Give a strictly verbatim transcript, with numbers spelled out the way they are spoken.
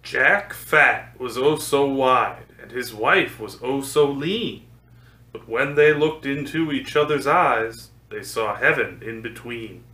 Jack Fat was oh so wide, and his wife was oh so lean. But when they looked into each other's eyes, they saw heaven in between.